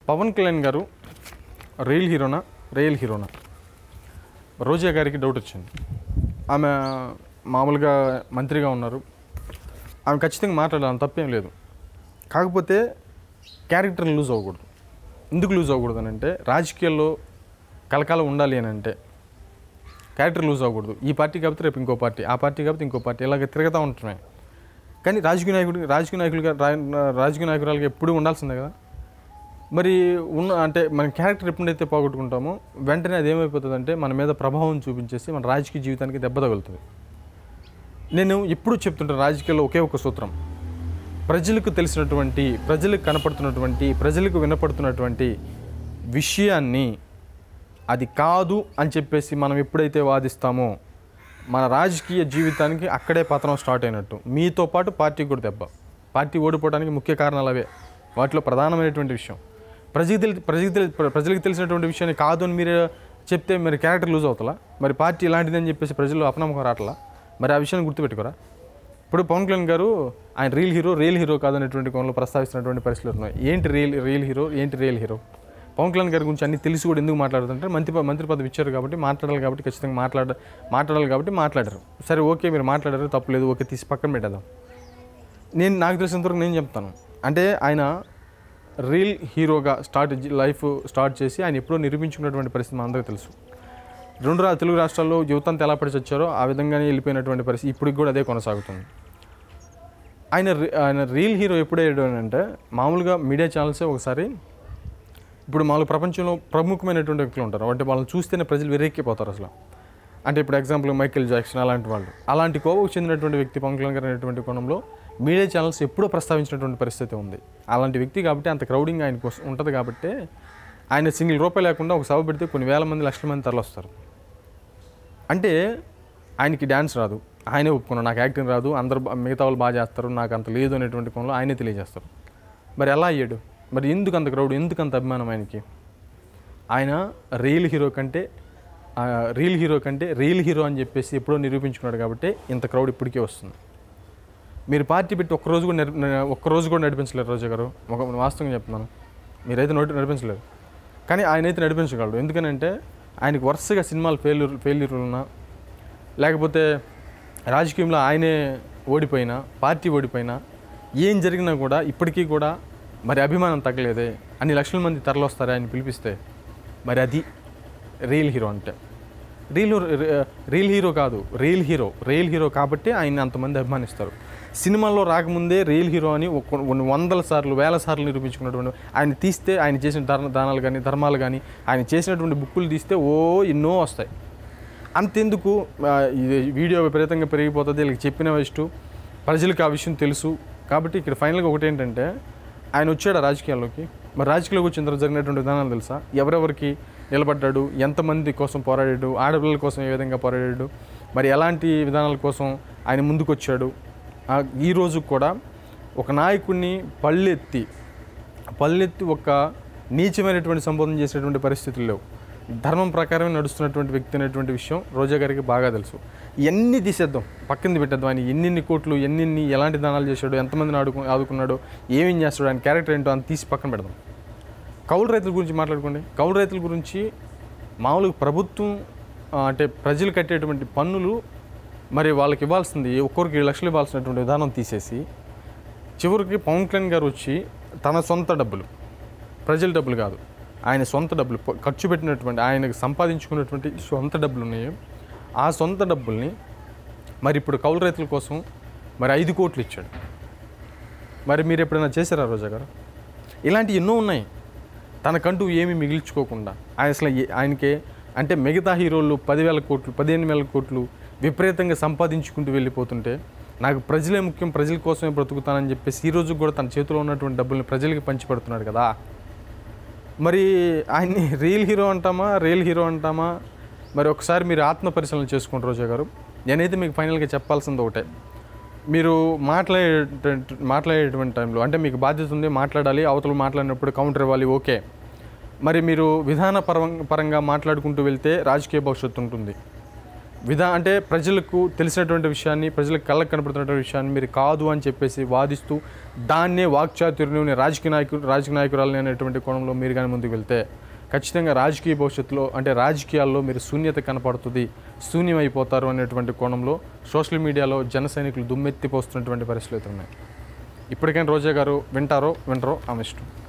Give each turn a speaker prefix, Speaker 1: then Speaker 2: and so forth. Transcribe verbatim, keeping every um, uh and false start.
Speaker 1: పవన్ కళ్యాణ్ గారు రియల్ హీరోనా రియల్ హీరోనా రోజా గారికి డౌట్ వచ్చింది. ఆమె మామూలుగా మంత్రిగా ఉన్నారు, ఆమె ఖచ్చితంగా మాట్లాడాలని తప్పేం లేదు. కాకపోతే క్యారెక్టర్ని లూజ్ అవ్వకూడదు. ఎందుకు లూజ్ అవ్వకూడదు అని అంటే, రాజకీయాల్లో కలకాలం ఉండాలి అని అంటే క్యారెక్టర్ లూజ్ అవ్వకూడదు. ఈ పార్టీ కాబట్టి రేపు ఇంకో పార్టీ, ఆ పార్టీ కాబట్టి ఇంకో పార్టీ, ఇలాగ తిరుగుతూ ఉంటున్నాయి. కానీ రాజకీయ నాయకుడు రాజకీయ నాయకులుగా రాజకీయ నాయకురాలుగా ఎప్పుడూ ఉండాల్సిందే కదా. మరి ఉన్న అంటే మన క్యారెక్టర్ ఎప్పుడైతే పోగొట్టుకుంటామో వెంటనే అది ఏమైపోతుందంటే మన మీద ప్రభావం చూపించేసి మన రాజకీయ జీవితానికి దెబ్బ తగులుతుంది. నేను ఎప్పుడూ చెప్తుంటాను, రాజకీయాల్లో ఒకే ఒక సూత్రం: ప్రజలకు తెలిసినటువంటి, ప్రజలకు కనపడుతున్నటువంటి, ప్రజలకు వినపడుతున్నటువంటి విషయాన్ని అది కాదు అని చెప్పేసి మనం ఎప్పుడైతే వాదిస్తామో మన రాజకీయ జీవితానికి అక్కడే పతనం స్టార్ట్ అయినట్టు. మీతో పాటు పార్టీకి కూడా దెబ్బ. పార్టీ ఓడిపోవడానికి ముఖ్య కారణాలు అవే. వాటిలో ప్రధానమైనటువంటి విషయం ప్రజలకు తెలి ప్రజలకు తెలి ప్రజలకు తెలిసినటువంటి విషయాన్ని కాదు అని మీరు చెప్తే మరి క్యారెక్టర్ లూజ్ అవుతలా, మరి పార్టీ ఇలాంటిదని చెప్పేసి ప్రజలు అపనమ్మకం రావట్లా, మరి ఆ విషయాన్ని గుర్తుపెట్టుకోరా. ఇప్పుడు పవన్ కళ్యాణ్ గారు ఆయన రియల్ హీరో రియల్ హీరో కాదనేటువంటి కోణంలో ప్రస్తావిస్తున్నటువంటి పరిస్థితులు ఉన్నాయి. ఏంటి రియల్ రియల్ హీరో ఏంటి రియల్ హీరో? పవన్ కళ్యాణ్ గారి గురించి అన్ని తెలిసి కూడా ఎందుకు మాట్లాడుతుంటే, మంత్రి మంత్రి పదవి ఇచ్చారు కాబట్టి మాట్లాడాలి కాబట్టి ఖచ్చితంగా మాట్లాడ మాట్లాడాలి కాబట్టి మాట్లాడారు. సరే, ఓకే, మీరు మాట్లాడారు, తప్పులేదు, ఓకే, తీసి పక్కన పెట్టేద్దాం. నేను నాకు తెలిసినంతవరకు నేను చెప్తాను, అంటే ఆయన రియల్ హీరోగా స్టార్ట్ లైఫ్ స్టార్ట్ చేసి ఆయన ఎప్పుడో నిరూపించుకున్నటువంటి పరిస్థితి మా అందరికీ తెలుసు. రెండు రా తెలుగు రాష్ట్రాల్లో యువతంతా ఎలా పడిచి వచ్చారో ఆ విధంగానే వెళ్ళిపోయినటువంటి పరిస్థితి ఇప్పటికి కూడా అదే కొనసాగుతుంది. ఆయన ఆయన రియల్ హీరో ఎప్పుడయ్యాడు అని అంటే, మామూలుగా మీడియా ఛానల్సే ఒకసారి ఇప్పుడు మామూలు ప్రపంచంలో ప్రముఖమైనటువంటి వ్యక్తులు ఉంటారు, అంటే వాళ్ళని చూస్తేనే ప్రజలు వెర్రెక్కిపోతారు అసలు. అంటే ఇప్పుడు ఎగ్జాంపుల్ మైకేల్ జాక్సన్ అలాంటి వాళ్ళు, అలాంటి కోవకు చెందినటువంటి వ్యక్తి పవన్ కళ్యాణ్ గారు అనేటువంటి కోణంలో మీడియా ఛానల్స్ ఎప్పుడూ ప్రస్తావించినటువంటి పరిస్థితి ఉంది. అలాంటి వ్యక్తి కాబట్టి అంత క్రౌడింగ్ ఆయనకు ఉంటుంది కాబట్టి ఆయన సింగిల్ రూపాయి లేకుండా ఒక సభ పెడితే కొన్ని వేల మంది లక్షల మంది తరలిస్తారు. అంటే ఆయనకి డ్యాన్స్ రాదు, ఆయనే ఒప్పుకున్నాడు, నాకు యాక్టింగ్ రాదు, అందరు మిగతా వాళ్ళు బాగా చేస్తారు, నాకు అంత లేదు అనేటువంటి కోణంలో ఆయనే తెలియజేస్తారు. మరి ఎలా అయ్యాడు? మరి ఎందుకు అంత క్రౌడ్, ఎందుకు అంత అభిమానం ఆయనకి? ఆయన రియల్ హీరో కంటే రియల్ హీరో కంటే రియల్ హీరో అని చెప్పేసి ఎప్పుడో నిరూపించుకున్నాడు కాబట్టి ఇంత క్రౌడ్ ఇప్పటికే వస్తుంది. మీరు పార్టీ పెట్టి ఒక్కరోజు కూడా ఒక్కరోజు కూడా నడిపించలేరు రోజా గారు, ఒక వాస్తవంగా చెప్తున్నాను. మీరైతే నోటి నడిపించలేరు, కానీ ఆయన అయితే నడిపించగలడు. ఎందుకనంటే ఆయనకు వరుసగా సినిమాలు ఫెయిల్యూర్ ఫెయిల్యూర్ ఉన్నా, లేకపోతే రాజకీయంలో ఆయనే ఓడిపోయినా, పార్టీ ఓడిపోయినా, ఏం జరిగినా కూడా ఇప్పటికీ కూడా మరి అభిమానం తగ్గలేదే, అన్ని లక్షల మంది తరలొస్తారు ఆయన పిలిపిస్తే. మరి అది రియల్ హీరో అంటే. రియల్ రియల్ హీరో కాదు, రియల్ హీరో రియల్ హీరో కాబట్టి ఆయన అంతమంది అభిమానిస్తారు. సినిమాల్లో రాకముందే రియల్ హీరో అని కొన్ని వందల సార్లు వేల సార్లు నిరూపించుకున్నటువంటి ఆయన తీస్తే, ఆయన చేసిన దాన దానాలు కానీ ధర్మాలు కానీ, ఆయన చేసినటువంటి బుక్కులు తీస్తే ఓ ఎన్నో వస్తాయి. అంతెందుకు, ఇది వీడియో విపరీతంగా పెరిగిపోతుంది, వీళ్ళకి చెప్పిన వేస్ట్, ప్రజలకు ఆ విషయం తెలుసు. కాబట్టి ఇక్కడ ఫైనల్గా ఒకటి ఏంటంటే, ఆయన వచ్చాడు రాజకీయాల్లోకి. మరి రాజకీయాల్లోకి వచ్చిన తర్వాత జరిగినటువంటి విధానాలు తెలుసా? ఎవరెవరికి నిలబడ్డాడు, ఎంతమంది కోసం పోరాడాడు, ఆడపిల్లల కోసం ఏ విధంగా పోరాడాడు, మరి ఎలాంటి విధానాల కోసం ఆయన ముందుకు వచ్చాడు. ఈరోజు కూడా ఒక నాయకుడిని పళ్ళెత్తి పళ్ళెత్తి ఒక నీచమైనటువంటి సంబోధన చేసినటువంటి పరిస్థితులు లేవు. ధర్మం ప్రకారమే నడుస్తున్నటువంటి వ్యక్తి అనేటువంటి విషయం రోజా గారికి బాగా తెలుసు. ఇవన్నీ తీసేద్దాం, పక్కన పెట్టేద్దాం. ఆయన ఎన్నెన్ని కోట్లు, ఎన్నెన్ని ఎలాంటి దానాలు చేశాడు, ఎంతమందిని ఆడుకు ఆదుకున్నాడు, ఏమేం చేస్తాడు, ఆయన క్యారెక్టర్ ఏంటో అని తీసి పక్కన పెడదాం. కౌలు రైతుల గురించి మాట్లాడుకోండి. కౌలు రైతుల గురించి మామూలుగా ప్రభుత్వం అంటే ప్రజలు కట్టేటువంటి పన్నులు, మరి వాళ్ళకి ఇవ్వాల్సింది ఒక్కొక్కరికి ఏడు లక్షలు ఇవ్వాల్సినటువంటి విధానం తీసేసి, చివరికి పవన్ కళ్యాణ్ గారు వచ్చి తన సొంత డబ్బులు, ప్రజల డబ్బులు కాదు, ఆయన సొంత డబ్బులు ఖర్చు పెట్టినటువంటి, ఆయనకు సంపాదించుకున్నటువంటి సొంత డబ్బులు ఉన్నాయి, ఆ సొంత డబ్బుల్ని మరి ఇప్పుడు కౌలు రైతుల కోసం మరి ఐదు కోట్లు ఇచ్చాడు. మరి మీరు ఎప్పుడైనా చేశారా రోజా గారు? ఇలాంటివి ఎన్నో ఉన్నాయి. తనకంటూ ఏమీ మిగిల్చుకోకుండా ఆయన అసలు ఆయనకే అంటే మిగతా హీరోలు పదివేల కోట్లు పదిహేను వేల కోట్లు విపరీతంగా సంపాదించుకుంటూ వెళ్ళిపోతుంటే, నాకు ప్రజలే ముఖ్యం, ప్రజల కోసమే బ్రతుకుతానని చెప్పేసి ఈరోజు కూడా తన చేతిలో ఉన్నటువంటి డబ్బుల్ని ప్రజలకి పంచిపెడుతున్నాడు కదా. మరి ఆయన్ని రియల్ హీరో అంటామా, రియల్ హీరో అంటామా? మరి ఒకసారి మీరు ఆత్మ పరిశీలన చేసుకుంటారు రోజా గారు. నేనైతే మీకు ఫైనల్గా చెప్పాల్సింది ఒకటే, మీరు మాట్లాడే మాట్లాడేటువంటి టైంలో అంటే మీకు బాధ్యత ఉంది, మాట్లాడాలి, అవతల మాట్లాడినప్పుడు కౌంటర్ ఇవ్వాలి, ఓకే. మరి మీరు విధాన పరం పరంగా మాట్లాడుకుంటూ వెళ్తే రాజకీయ భవిష్యత్తు ఉంటుంది. విధా అంటే ప్రజలకు తెలిసినటువంటి విషయాన్ని, ప్రజలకు కళ్ళకు కనపడుతున్నటువంటి విషయాన్ని మీరు కాదు అని చెప్పేసి వాదిస్తూ దాన్నే వాక్చాతుర్యం రాజకీయ నాయకుడు రాజకీయ నాయకురాలని అనేటువంటి కోణంలో మీరు కానీ ముందుకు వెళ్తే ఖచ్చితంగా రాజకీయ భవిష్యత్తులో అంటే రాజకీయాల్లో మీరు శూన్యత కనపడుతుంది, శూన్యమైపోతారు అనేటువంటి కోణంలో సోషల్ మీడియాలో జన సైనికులు దుమ్మెత్తిపోస్తున్నటువంటి పరిస్థితులు అయితే ఉన్నాయి. ఇప్పటికైనా రోజా గారు వింటారో వింటారో ఆమె ఇష్టం.